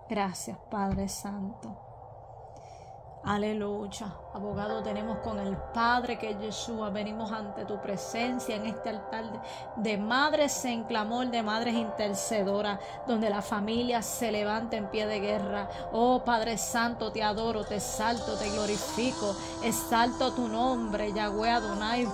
Gracias, Padre Santo. Aleluya. Abogado tenemos con el Padre que es Yeshua. Venimos ante tu presencia en este altar de madres en clamor, de madres intercedoras, donde la familia se levanta en pie de guerra. Oh Padre Santo, te adoro, te exalto, te glorifico. Exalto tu nombre, Yahweh Adonai.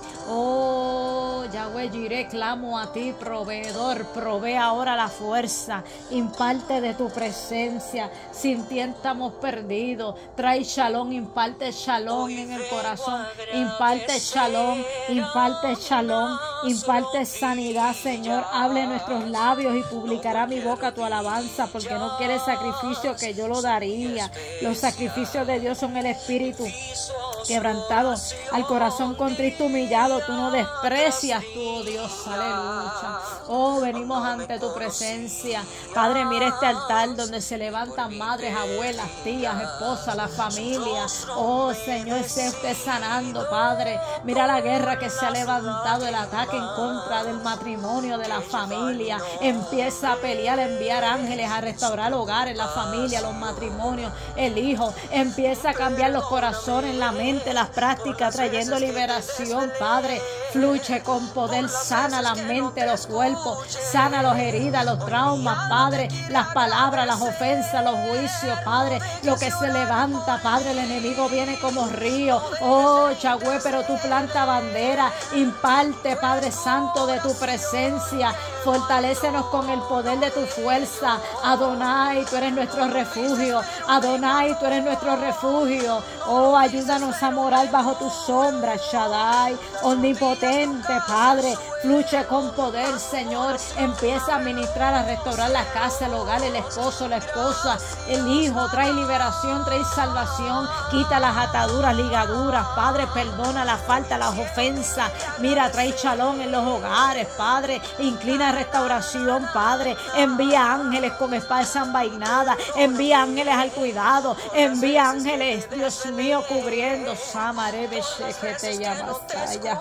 Oh Yahweh Jireh, clamo a ti, proveedor. Provee ahora la fuerza. Imparte de tu presencia. Sin ti estamos perdidos. Trae shalom, imparte shalom en el corazón, imparte shalom, imparte shalom, imparte sanidad, Señor. Hable nuestros labios y publicará mi boca tu alabanza, porque no quiere sacrificio que yo lo daría. Los sacrificios de Dios son el espíritu quebrantado, al corazón contrito, humillado. Tú no desprecias tú, oh Dios. Aleluya. Oh, venimos ante tu presencia, Padre. Mira este altar donde se levantan madres, abuelas, tías, esposas, la familia. Oh Señor, sea usted sanando, Padre. Mira la guerra que se ha levantado, el ataque en contra del matrimonio, de la familia. Empieza a pelear, a enviar ángeles a restaurar hogares, la familia, los matrimonios, el hijo. Empieza a cambiar los corazones, la mente, las prácticas, trayendo liberación, Padre. Fluye con poder, sana la mente, los cuerpos, sana las heridas, los traumas, Padre, las palabras, las ofensas, los juicios, Padre, lo que se levanta, Padre. El enemigo viene como río, oh Yahweh, pero tú planta bandera, imparte, Padre Santo, de tu presencia. Fortalécenos con el poder de tu fuerza. Adonai, tú eres nuestro refugio. Adonai, tú eres nuestro refugio. Oh, ayúdanos a morar bajo tu sombra, Shaddai, omnipotente, Padre. Fluye con poder, Señor. Empieza a ministrar, a restaurar la casa, el hogar, el esposo, la esposa, el hijo. Trae liberación, trae salvación. Quita las ataduras, ligaduras, Padre. Perdona la falta, las ofensas. Mira, trae shalom en los hogares, Padre. Inclina restauración, Padre. Envía ángeles con espada desenvainada. Envía ángeles al cuidado. Envía ángeles, Dios mío, cubriendo. Samarebe shekete yamastaya.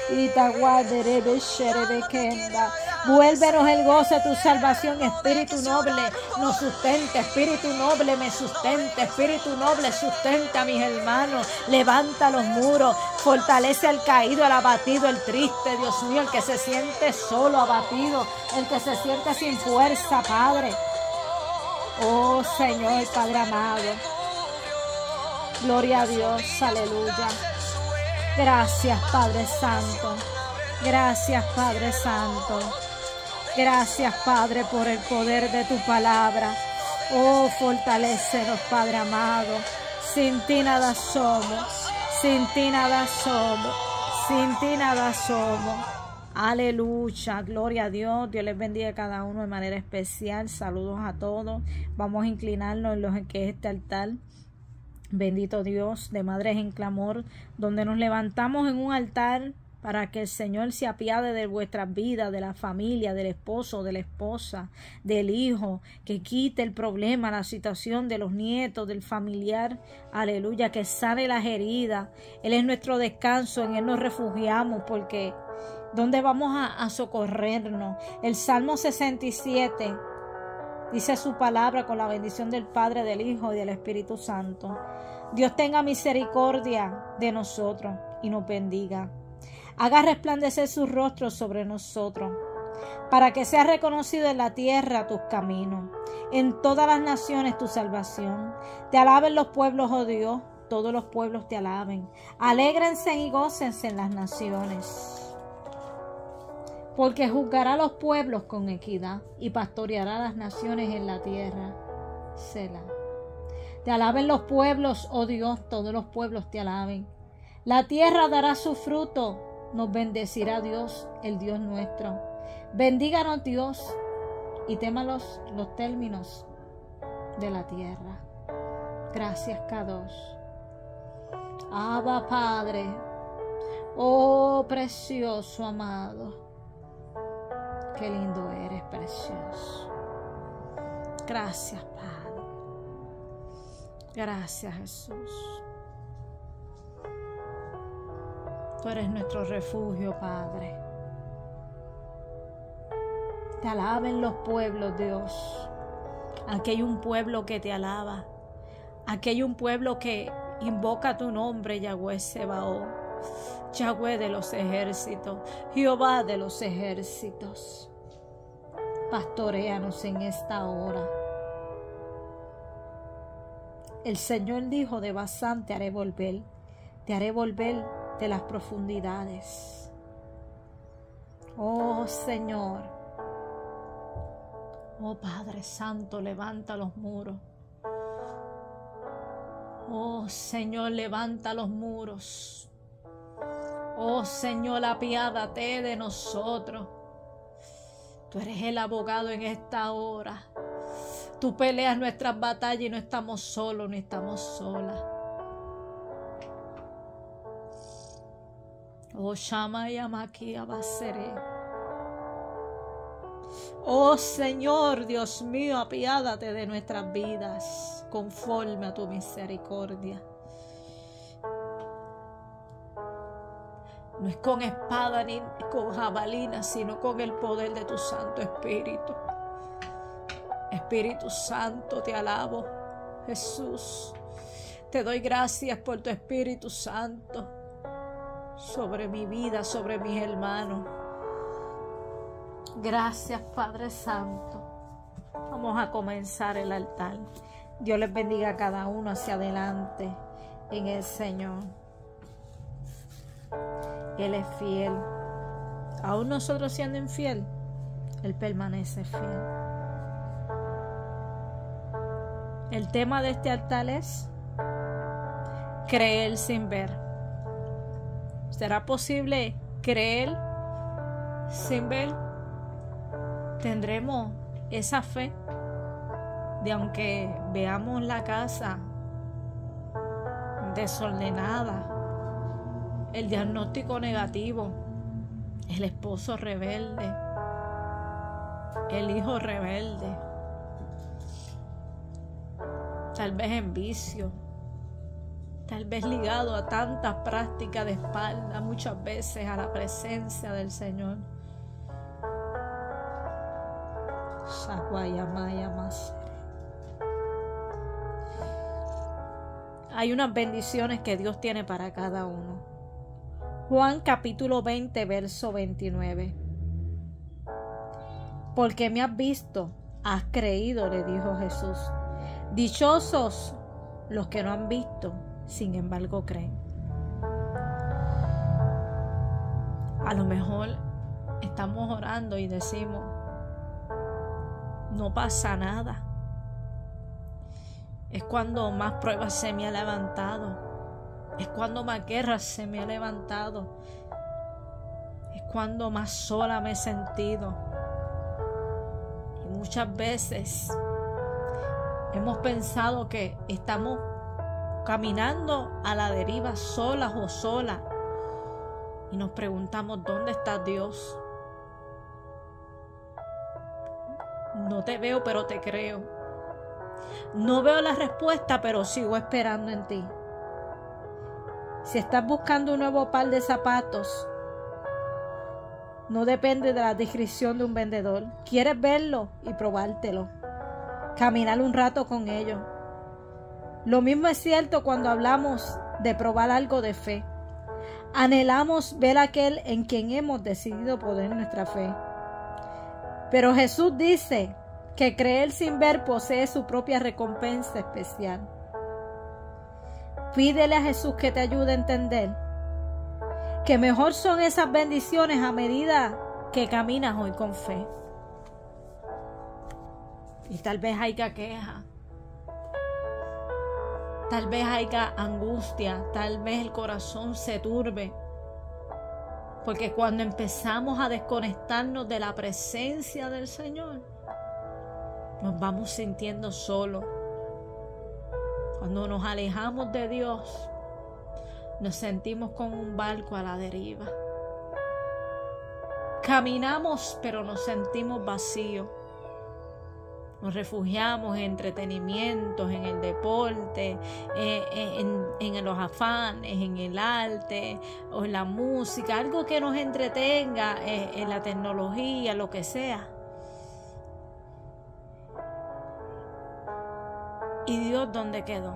Itaguaderebe sherebe kenda. Vuélvenos el gozo de tu salvación, Espíritu noble. Nos sustente, Espíritu noble, me sustente. Espíritu noble, sustenta a mis hermanos. Levanta los muros. Fortalece al caído, al abatido, el triste, Dios mío, el que se siente solo, abatido, el que se siente sin fuerza, Padre. Oh Señor, Padre amado. Gloria a Dios, aleluya. Gracias, Padre Santo. Gracias, Padre Santo. Gracias, Padre, por el poder de tu palabra. Oh, fortalécenos, Padre amado. Sin ti nada somos. Sin ti nada somos. Sin ti nada somos. Aleluya, gloria a Dios. Dios les bendiga a cada uno de manera especial. Saludos a todos. Vamos a inclinarnos en lo que es este altar. Bendito Dios, de Madres en Clamor, donde nos levantamos en un altar para que el Señor se apiade de vuestras vidas, de la familia, del esposo, de la esposa, del hijo, que quite el problema, la situación de los nietos, del familiar. Aleluya, que sane las heridas. Él es nuestro descanso, en Él nos refugiamos, porque ¿dónde vamos a socorrernos? El Salmo 67 dice su palabra con la bendición del Padre, del Hijo y del Espíritu Santo. Dios tenga misericordia de nosotros y nos bendiga. Haga resplandecer su rostro sobre nosotros, para que sea reconocido en la tierra tus caminos, en todas las naciones tu salvación. Te alaben los pueblos, oh Dios, todos los pueblos te alaben. Alégrense y gócense en las naciones, porque juzgará a los pueblos con equidad y pastoreará a las naciones en la tierra. Selah. Te alaben los pueblos, oh Dios, todos los pueblos te alaben. La tierra dará su fruto, nos bendecirá Dios, el Dios nuestro. Bendíganos Dios y tema los términos de la tierra. Gracias, Kadosh. Abba, Padre, oh precioso amado. Qué lindo eres, precioso. Gracias, Padre. Gracias, Jesús. Tú eres nuestro refugio, Padre. Te alaben los pueblos, Dios. Aquí hay un pueblo que te alaba. Aquí hay un pueblo que invoca tu nombre, Yahweh Sebaot, Yahweh de los ejércitos, Jehová de los ejércitos. Pastoréanos en esta hora. El Señor dijo: de Basán te haré volver de las profundidades. Oh Señor, oh Padre Santo, levanta los muros. Oh Señor, levanta los muros. Oh Señor, apiádate de nosotros. Tú eres el abogado en esta hora. Tú peleas nuestras batallas y no estamos solos ni estamos solas. Oh Shama Yamaki Abasere. Oh Señor, Dios mío, apiádate de nuestras vidas conforme a tu misericordia. No es con espada ni con jabalina, sino con el poder de tu Santo Espíritu. Espíritu Santo, te alabo, Jesús. Te doy gracias por tu Espíritu Santo sobre mi vida, sobre mis hermanos. Gracias, Padre Santo. Vamos a comenzar el altar. Dios les bendiga a cada uno hacia adelante en el Señor. Él es fiel. Aún nosotros siendo infiel, Él permanece fiel. El tema de este altar es creer sin ver. ¿Será posible creer sin ver? ¿Tendremos esa fe de, aunque veamos la casa desordenada, el diagnóstico negativo, el esposo rebelde, el hijo rebelde, tal vez en vicio, tal vez ligado a tantas prácticas de espalda, muchas veces a la presencia del Señor? Hay unas bendiciones que Dios tiene para cada uno. Juan capítulo 20, verso 29. Porque me has visto, has creído, le dijo Jesús. Dichosos los que no han visto, sin embargo creen. A lo mejor estamos orando y decimos: no pasa nada. Es cuando más pruebas se me ha levantado. Es cuando más guerras se me ha levantado. Es cuando más sola me he sentido. Y muchas veces hemos pensado que estamos caminando a la deriva solas o solas. Y nos preguntamos: ¿dónde está Dios? No te veo, pero te creo. No veo la respuesta, pero sigo esperando en ti. Si estás buscando un nuevo par de zapatos, no depende de la descripción de un vendedor. Quieres verlo y probártelo. Caminar un rato con ellos. Lo mismo es cierto cuando hablamos de probar algo de fe. Anhelamos ver a aquel en quien hemos decidido poner nuestra fe. Pero Jesús dice que creer sin ver posee su propia recompensa especial. Pídele a Jesús que te ayude a entender que mejor son esas bendiciones a medida que caminas hoy con fe. Y tal vez haya queja, tal vez haya angustia, tal vez el corazón se turbe. Porque cuando empezamos a desconectarnos de la presencia del Señor, nos vamos sintiendo solos. Cuando nos alejamos de Dios, nos sentimos como un barco a la deriva. Caminamos, pero nos sentimos vacíos. Nos refugiamos en entretenimientos, en el deporte, en los afanes, en el arte o en la música, algo que nos entretenga, en la tecnología, lo que sea. ¿Y Dios dónde quedó?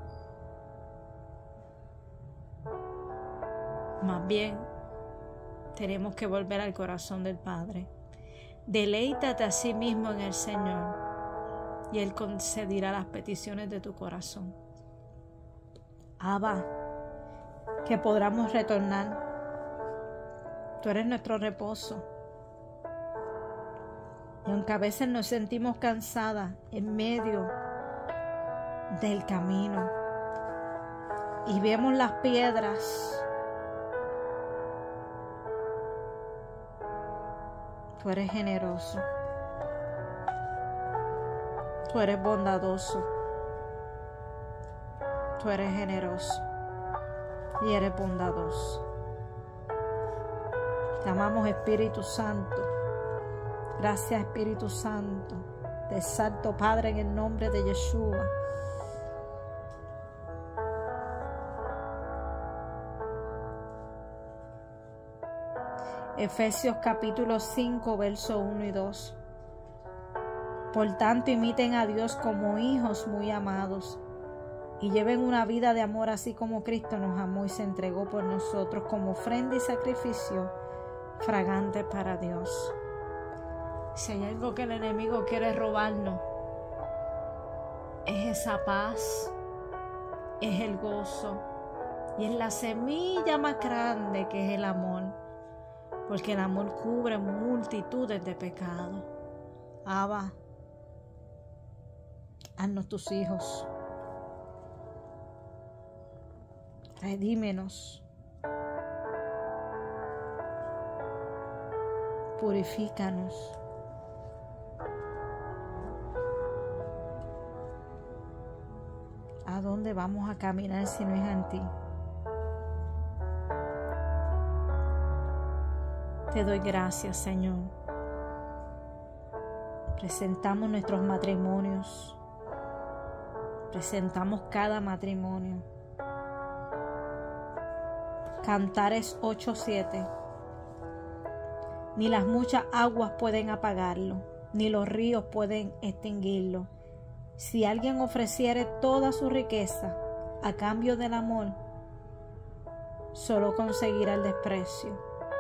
Más bien, tenemos que volver al corazón del Padre. Deleítate a sí mismo en el Señor y Él concederá las peticiones de tu corazón. Abba, que podamos retornar. Tú eres nuestro reposo. Y aunque a veces nos sentimos cansadas en medio del camino y vemos las piedras, tú eres generoso, tú eres bondadoso, tú eres generoso y eres bondadoso. Te amamos, Espíritu Santo. Gracias, Espíritu Santo. Te exalto, Padre, en el nombre de Yeshua. Efesios capítulo 5, verso 1 y 2. Por tanto, imiten a Dios como hijos muy amados y lleven una vida de amor así como Cristo nos amó y se entregó por nosotros como ofrenda y sacrificio fragante para Dios. Si hay algo que el enemigo quiere robarnos, es esa paz, es el gozo y es la semilla más grande que es el amor, porque el amor cubre multitudes de pecados. Abba, haznos tus hijos, redímenos, purifícanos. ¿A dónde vamos a caminar si no es en ti? Te doy gracias, Señor. Presentamos nuestros matrimonios. Presentamos cada matrimonio. Cantares 8:7. Ni las muchas aguas pueden apagarlo, ni los ríos pueden extinguirlo. Si alguien ofreciere toda su riqueza a cambio del amor, solo conseguirá el desprecio.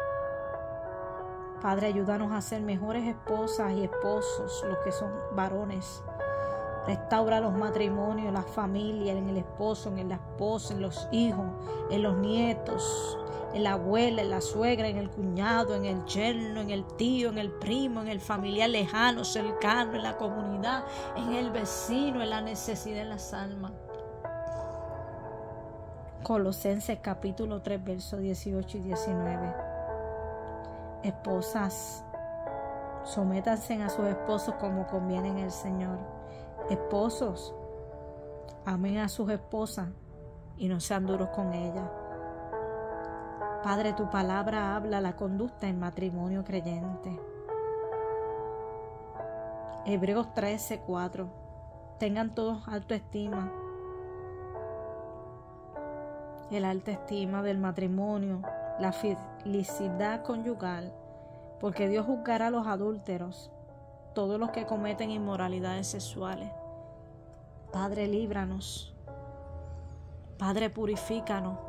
Padre, ayúdanos a ser mejores esposas y esposos, los que son varones. Restaura los matrimonios, las familias, en el esposo, en la esposa, en los hijos, en los nietos, en la abuela, en la suegra, en el cuñado, en el yerno, en el tío, en el primo, en el familiar lejano, cercano, en la comunidad, en el vecino, en la necesidad, en las almas. Colosenses capítulo 3, versos 18 y 19. Esposas, sométanse a sus esposos como conviene en el Señor. Esposos, amen a sus esposas y no sean duros con ellas. Padre, tu palabra habla la conducta en matrimonio creyente. Hebreos 13:4. Tengan todos alta estima. El alta estima del matrimonio, la felicidad conyugal, porque Dios juzgará a los adúlteros, todos los que cometen inmoralidades sexuales. Padre, líbranos. Padre, purifícanos.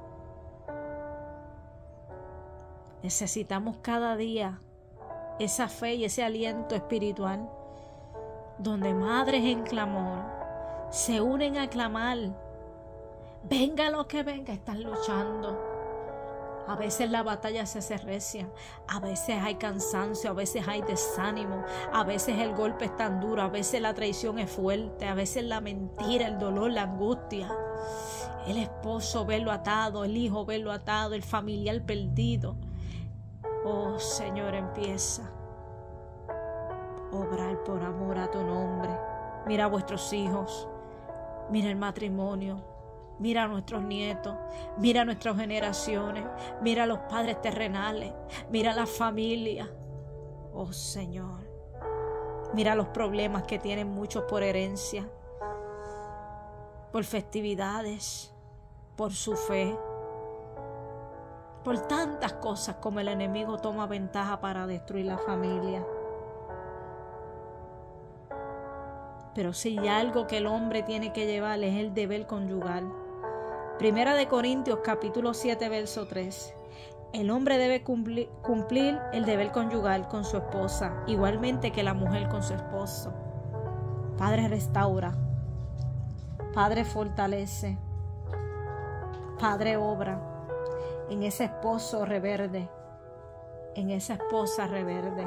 Necesitamos cada día esa fe y ese aliento espiritual, donde madres en clamor se unen a clamar. Venga lo que venga, están luchando. A veces la batalla se hace recia, a veces hay cansancio, a veces hay desánimo, a veces el golpe es tan duro, a veces la traición es fuerte, a veces la mentira, el dolor, la angustia. El esposo verlo atado, el hijo verlo atado, el familiar perdido. Oh Señor, empieza a obrar por amor a tu nombre. Mira a vuestros hijos, mira el matrimonio, mira a nuestros nietos, mira a nuestras generaciones, mira a los padres terrenales, mira a la familia. Oh Señor, mira los problemas que tienen muchos por herencia, por festividades, por su fe, por tantas cosas como el enemigo toma ventaja para destruir la familia. Pero si hay algo que el hombre tiene que llevar es el deber conyugal. Primera de Corintios capítulo 7 verso 3. El hombre debe cumplir el deber conyugal con su esposa, igualmente que la mujer con su esposo. Padre, restaura. Padre, fortalece. Padre, obra en ese esposo reverde, en esa esposa reverde.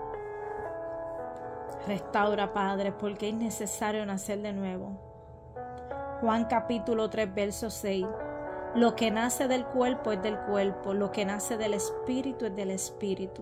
Restaura, Padre, porque es necesario nacer de nuevo. Juan capítulo 3, verso 6. Lo que nace del cuerpo es del cuerpo, lo que nace del espíritu es del espíritu.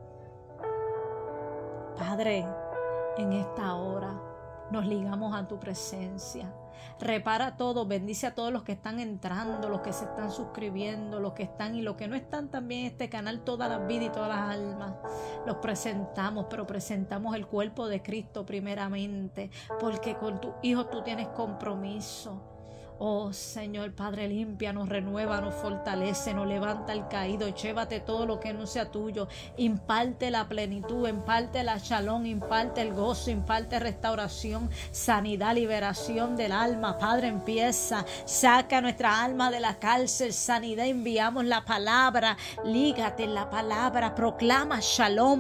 Padre, en esta hora nos ligamos a tu presencia. Repara todo, bendice a todos los que están entrando, los que se están suscribiendo, los que están y los que no están también en este canal, todas las vidas y todas las almas. Los presentamos, pero presentamos el cuerpo de Cristo primeramente, porque con tu Hijo tú tienes compromiso. Oh Señor Padre, límpianos, renuévanos, fortalécenos, levanta el caído, llévate todo lo que no sea tuyo, imparte la plenitud, imparte la shalom, imparte el gozo, imparte restauración, sanidad, liberación del alma. Padre, empieza, saca nuestra alma de la cárcel, sanidad, enviamos la palabra, lígate en la palabra, proclama shalom,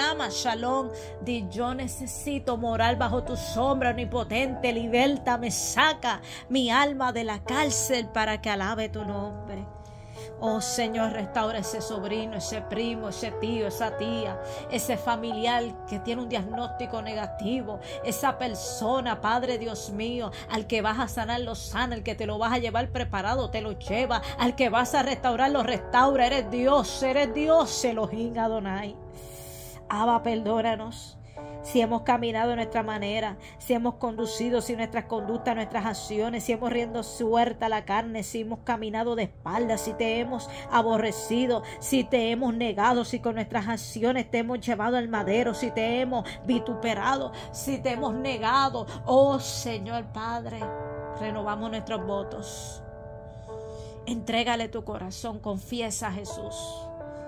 di yo necesito morar bajo tu sombra omnipotente, libértame, saca mi alma de la cárcel para que alabe tu nombre. Oh Señor, restaura ese sobrino, ese primo, ese tío, esa tía, ese familiar que tiene un diagnóstico negativo, esa persona, Padre Dios mío, al que vas a sanar lo sana, al que te lo vas a llevar preparado te lo lleva, al que vas a restaurar lo restaura. Eres Dios, Elohim Adonai. Abba, perdónanos si hemos caminado de nuestra manera, si hemos conducido sin nuestras conductas, nuestras acciones, si hemos riendo suelta la carne, si hemos caminado de espaldas, si te hemos aborrecido, si te hemos negado, si con nuestras acciones te hemos llevado al madero, si te hemos vituperado, si te hemos negado. Oh Señor Padre, renovamos nuestros votos. Entrégale tu corazón, confiesa a Jesús.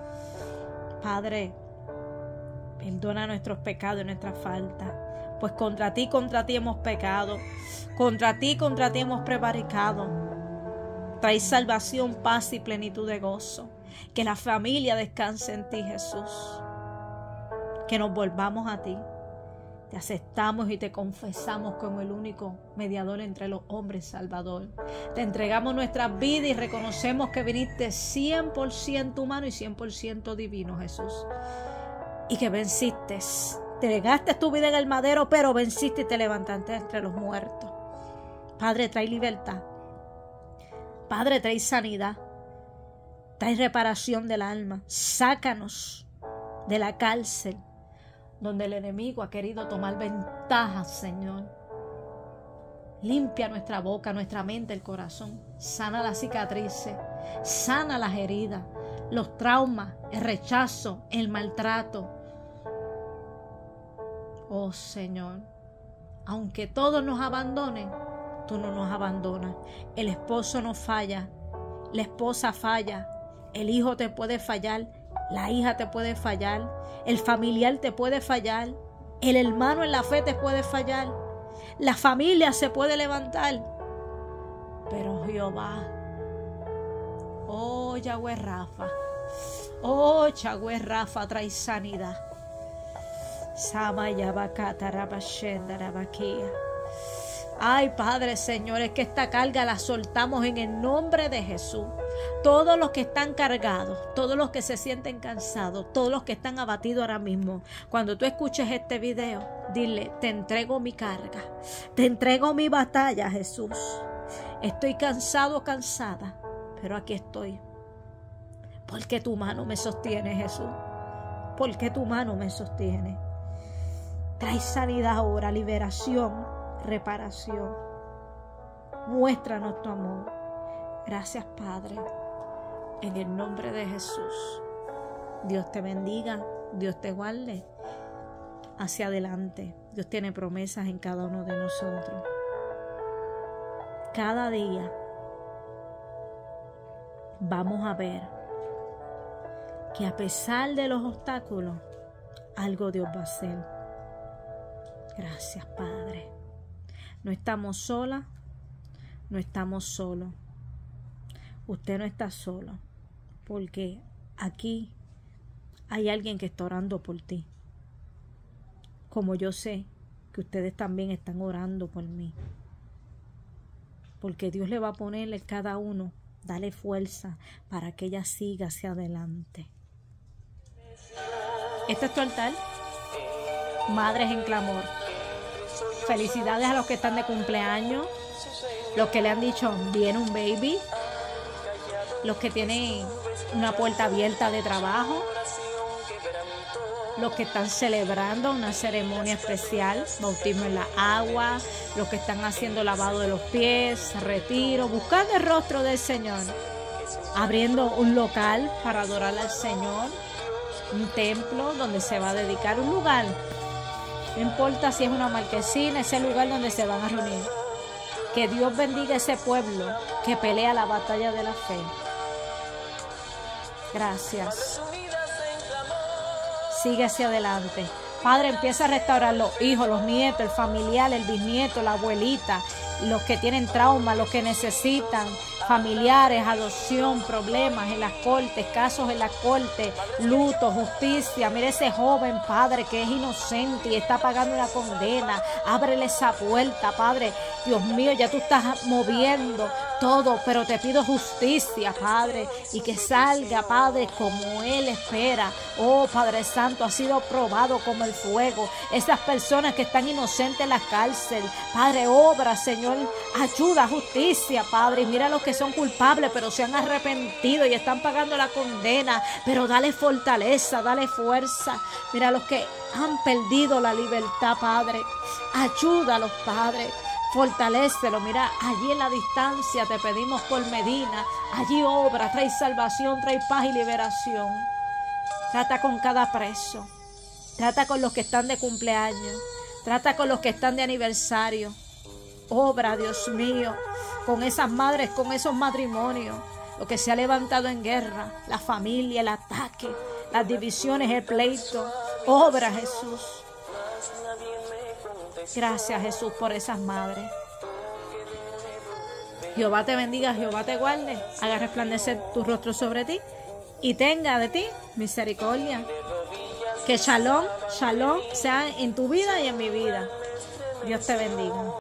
Padre, perdona nuestros pecados y nuestras faltas, pues contra ti hemos pecado, contra ti hemos prevaricado. Trae salvación, paz y plenitud de gozo. Que la familia descanse en ti, Jesús. Que nos volvamos a ti. Te aceptamos y te confesamos como el único mediador entre los hombres, Salvador. Te entregamos nuestras vidas y reconocemos que viniste 100% humano y 100% divino, Jesús. Y que venciste, te negaste tu vida en el madero, pero venciste y te levantaste entre los muertos. Padre, trae libertad. Padre, trae sanidad. Trae reparación del alma. Sácanos de la cárcel donde el enemigo ha querido tomar ventaja, Señor. Limpia nuestra boca, nuestra mente, el corazón. Sana las cicatrices, sana las heridas, los traumas, el rechazo, el maltrato. Oh Señor, aunque todos nos abandonen, tú no nos abandonas. El esposo no falla, la esposa falla, el hijo te puede fallar, la hija te puede fallar, el familiar te puede fallar, el hermano en la fe te puede fallar, la familia se puede levantar, pero Jehová, oh Yahweh Rafa, oh Yahweh Rafa, trae sanidad. Ay, Padre, Señor, es que esta carga la soltamos en el nombre de Jesús. Todos los que están cargados, todos los que se sienten cansados, todos los que están abatidos ahora mismo, cuando tú escuches este video, dile: te entrego mi carga, te entrego mi batalla, Jesús. Estoy cansado, cansada, pero aquí estoy. Porque tu mano me sostiene, Jesús. Porque tu mano me sostiene. Trae sanidad ahora, liberación, reparación. Muéstranos tu amor. Gracias, Padre. En el nombre de Jesús. Dios te bendiga. Dios te guarde. Hacia adelante. Dios tiene promesas en cada uno de nosotros. Cada día vamos a ver que a pesar de los obstáculos, algo Dios va a hacer. Gracias, Padre. No estamos solas, no estamos solos. Usted no está solo, porque aquí hay alguien que está orando por ti. Como yo sé que ustedes también están orando por mí. Porque Dios le va a ponerle cada uno, dale fuerza para que ella siga hacia adelante. Este es tu altar. Madres en clamor. Felicidades a los que están de cumpleaños, los que le han dicho viene un baby, los que tienen una puerta abierta de trabajo, los que están celebrando una ceremonia especial, bautismo en la agua, los que están haciendo lavado de los pies, retiro, buscando el rostro del Señor, abriendo un local para adorar al Señor, un templo donde se va a dedicar, un lugar. No importa si es una marquesina, ese lugar donde se van a reunir. Que Dios bendiga a ese pueblo que pelea la batalla de la fe. Gracias. Sigue hacia adelante. Padre, empieza a restaurar los hijos, los nietos, el familiar, el bisnieto, la abuelita, los que tienen trauma, los que necesitan familiares, adopción, problemas en las cortes, casos en las cortes, luto, justicia. Mira ese joven, Padre, que es inocente y está pagando una condena. Ábrele esa puerta, Padre. Dios mío, ya tú estás moviendo todo, pero te pido justicia, Padre, y que salga, Padre, como Él espera. Oh, Padre Santo, ha sido probado como el fuego. Esas personas que están inocentes en la cárcel, Padre, obra, Señor, ayuda, justicia, Padre. Y mira los que son culpables, pero se han arrepentido y están pagando la condena, pero dale fortaleza, dale fuerza. Mira los que han perdido la libertad, Padre. Ayúdalos, Padre. Fortalécelo. Mira, allí en la distancia te pedimos por Medina. Allí obra, trae salvación, trae paz y liberación. Trata con cada preso. Trata con los que están de cumpleaños. Trata con los que están de aniversario. Obra, Dios mío, con esas madres, con esos matrimonios. Lo que se ha levantado en guerra. La familia, el ataque, las divisiones, el pleito. Obra, Jesús. Gracias, Jesús, por esas madres. Jehová te bendiga, Jehová te guarde, haga resplandecer tu rostro sobre ti y tenga de ti misericordia. Que shalom, shalom sea en tu vida y en mi vida. Dios te bendiga.